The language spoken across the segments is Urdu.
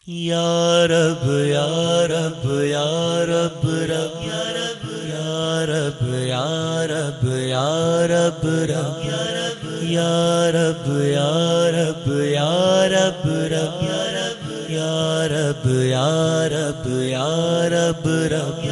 یا رب یا رب یا رب رب یا رب یا رب یا رب یا رب رب یا رب یا رب یا رب رب یا رب یا رب یا رب رب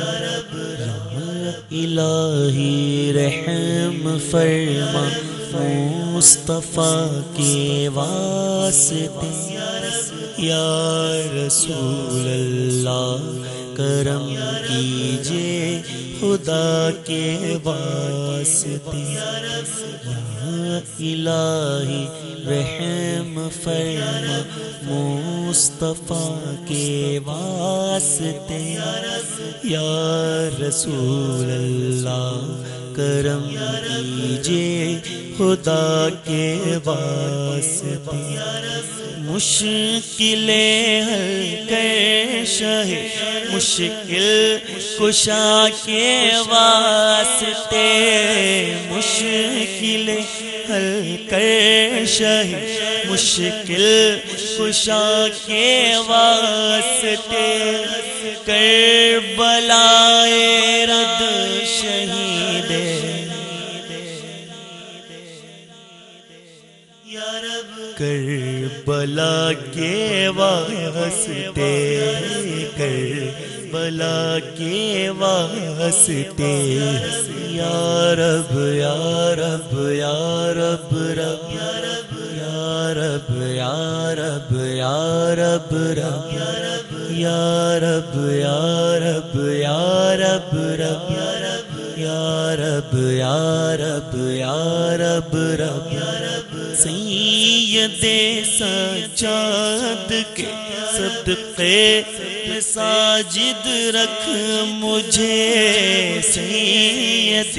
الہی رحم فرما مصطفیٰ کے واسطے یا رسول اللہ کرم کیجئے خدا کے واسطے یا الہی رحم فرما مصطفیٰ کے واسطے یا رسول اللہ کرم کیجئے خدا کے واسطے مشکلیں حل کر شہ مشکل کشا کے واسطے مشکلیں حل کر شہ مشکل کشا کے واسطے کربلائے رد شہید کربلا کے واسطے کربلا کے واسطے یا رب یا رب یا رب رب یا رب یا رب یا رب رب یا رب یا رب یا رب رب یا رب یا رب یا رب رب سید سجاد کے صدقے ساجد رکھ مجھے سید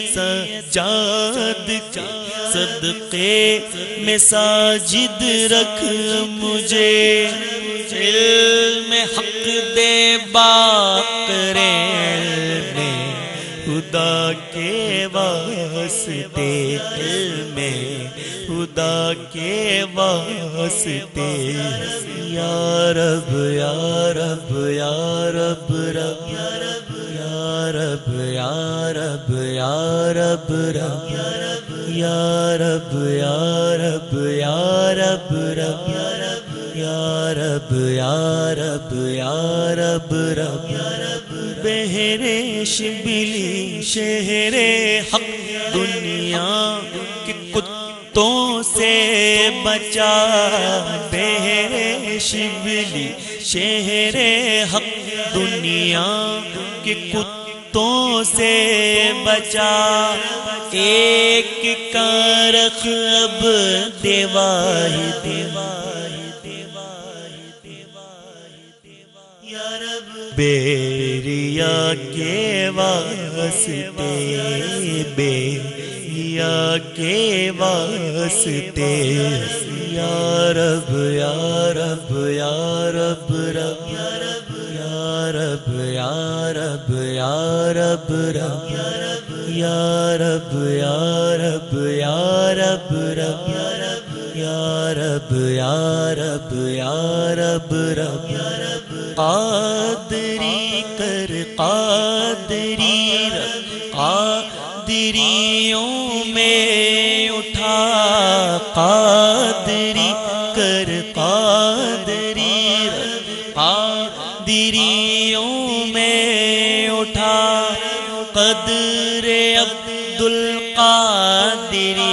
سجاد کے صدقے میں ساجد رکھ مجھے علم حق دے باقرے خدا کے واسطے علم خدا کے واسطے یا رب یا رب یا رب رب یا رب یا رب یا رب رب یا رب یا رب یا رب رب یا رب یا رب یا رب رب بہرے شبلی شہر حق دنیا کے کتوں سے بچا بہرے شبلی شہر حق دنیا کے کتوں سے بچا ایک کا رکھ اب دیواہی بیریا کے واسطے بیریا کے واسطے یا رب یا رب یا رب رب یا رب یا رب یا رب رب یا رب یا رب یا رب رب یا رب یا رب یا رب رب قادری کر قادری رکھ قادریوں میں اٹھا قادری کر قادری رکھ قادریوں میں اٹھا قدر عبد القادری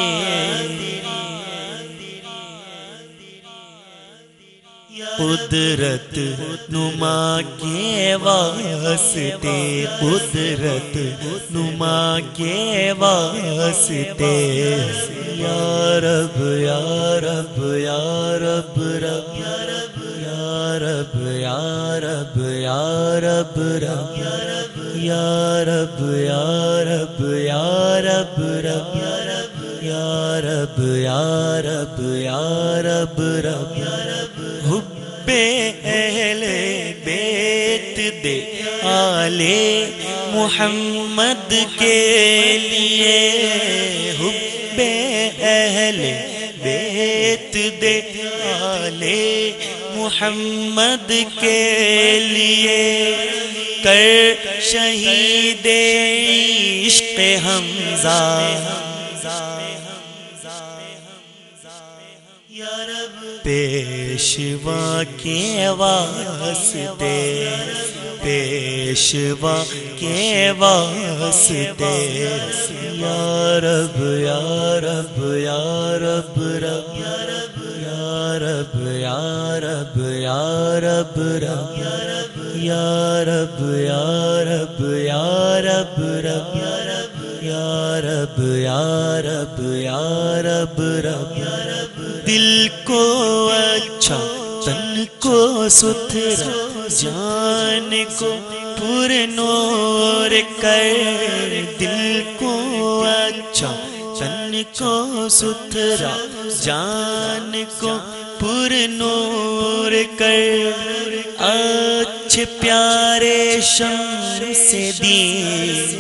قدرت نما کے واسطے قدرت نما کے واسطے یا رب یا رب یا رب رب یا رب یا رب یا رب رب یا رب یا رب یا رب رب یا رب یا رب یا رب رب حب اہل بیت دے آل محمد کے لیے حب اہل بیت دے آل محمد کے لیے کر شہید عشق حمزہ پیشوا کے واسطے پیشوا کے واسطے یا رب یا رب یا رب رب یا رب یا رب یا رب رب یا رب یا رب یا رب رب یا رب یا رب یا رب رب دل کو اچھا تن کو ستھرا جان کو پر نور کر دل کو اچھا تن کو ستھرا جان کو پر نور کر اچھے پیارے شمس دین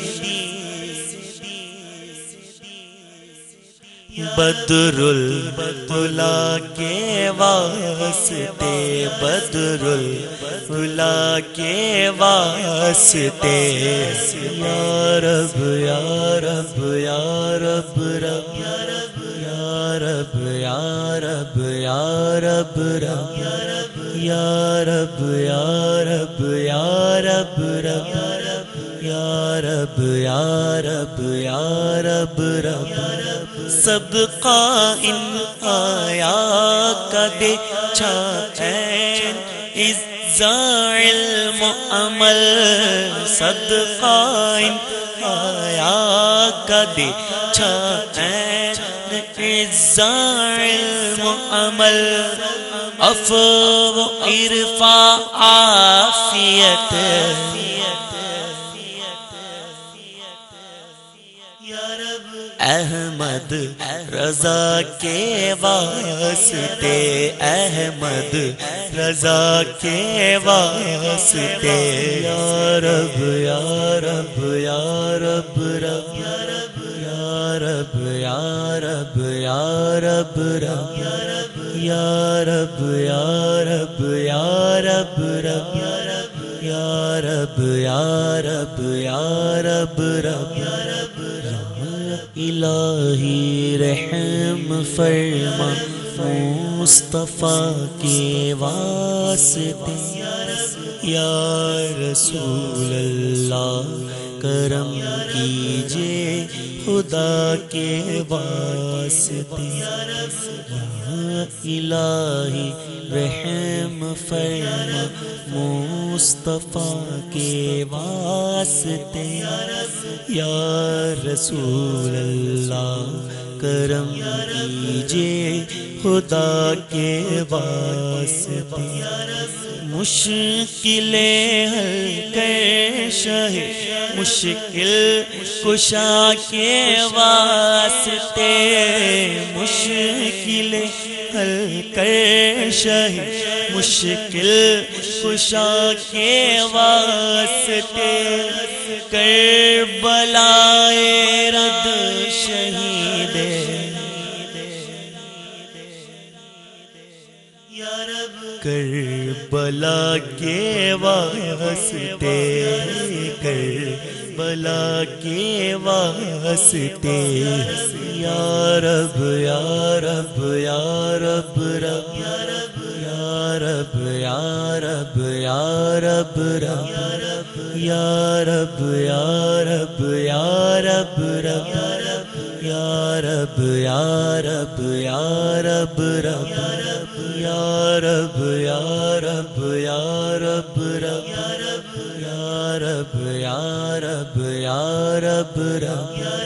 بدر الاولیاء کے واسطے بدر الاولیاء کے واسطے یا رب یا رب یا رب رب یا رب یا رب یا رب رب یا رب یا رب یا رب رب یا رب یا رب یا رب رب صدقہ ان آیا کا دے چھائن عزا علم عمل صدقہ ان آیا کا دے چھائن عزا علم عمل عفو عرفا عافیت احمد رضا کے واسطے احمد رضا کے واسطے یا رب یا رب یا رب رب یا رب یا رب یا رب رب یا رب یا رب یا رب رب یا رب یا رب یا رب رب الہی رحم فرما مصطفیٰ کے واسطے یا رسول اللہ کرم کیجئے خدا کے واسطے یا الہی رحم فرما مصطفیٰ کے واسطے یا رسول اللہ کرم کیجئے خدا کے واسطے مشکلیں حل کر شہ مشکل کشا کے واسطے مشکلیں حل کر شہ مشکل کشا کے واسطے کربلائے رد شہید کربلا کے واسطے کربلا کے واسطے یا رب یا رب یا رب رب یا رب یا رب یا رب رب یا رب یا رب یا رب رب یا رب یا رب یا رب رب یا رب یا رب یا رب رب یا رب یا رب یا رب رب